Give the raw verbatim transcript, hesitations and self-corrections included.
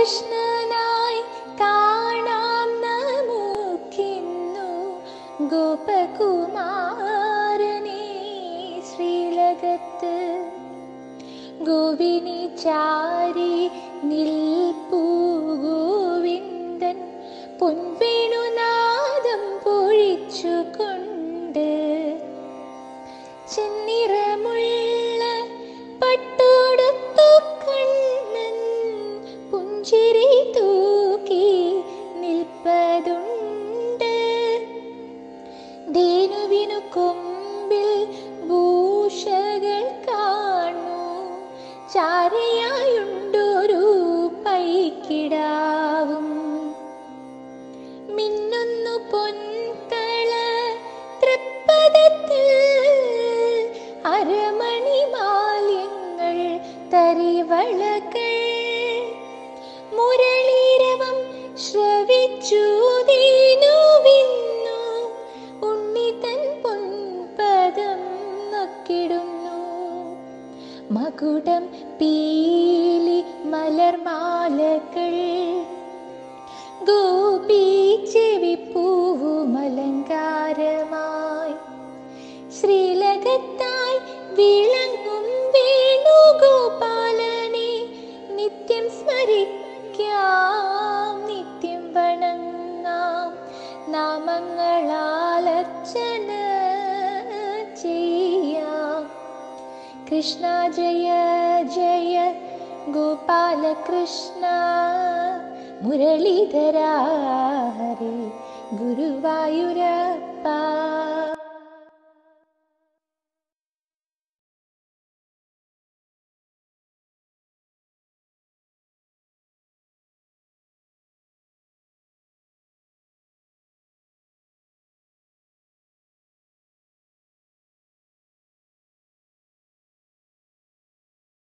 ഗോപാലകൃഷ്ണനായി കാണാം നമുക്കിന്നു ഗോപകുമാരനെ ശ്രീലകത്ത്. ഗോവിനി ചാരി നിൽപ്പൂ ഗോവിന്ദൻ പൊൻവേണുനാദം പൊഴിച്ചുകൊണ്ട്. ചെന്നിറമുള്ള പട്ടുടുത്തു കണ്ണൻ പുഞ്ചിരി തൂക്കി നിൽപ്പതുണ്ട്. ധേനുവിനു കൊമ്പിൽ ഭൂഷകൾ കാണൂ, ചാരയായുണ്ടൊരു പൈക്കിടാവും. മിന്നുന്നു പൊൻതള തൃപ്പദത്തിൽ അരമണി മാല്യങ്ങൾ തരിവളകൾ. മുരളീരവം ശ്രവിച്ചു ദീനുവിന്നു ഉണ്ണിതൻ പൊൻപദം നൊക്കിടുന്നു. മകുടം പീലി മലർമാലകൾ ഗോപി ചെവിപ്പൂവുമലങ്കാരമായി. ശ്രീലകത്തായി വിളങ്ങും വേണുഗോപാലനെ നിത്യം സ്മരിക്കാം, നിത്യം വണങ്ങാം. നാമങ്ങളാലർച്ചന ചെയ്യാം. കൃഷ്ണ ജയ ജയ ഗോപാലകൃഷ്ണ, മുരളീധര ഹരേ ഗുരുവായൂരപ്പ.